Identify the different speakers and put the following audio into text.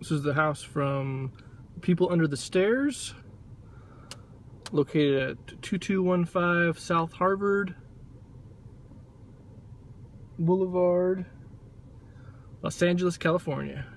Speaker 1: This is the house from People Under the Stairs, located at 2215 South Harvard Boulevard, Los Angeles, California.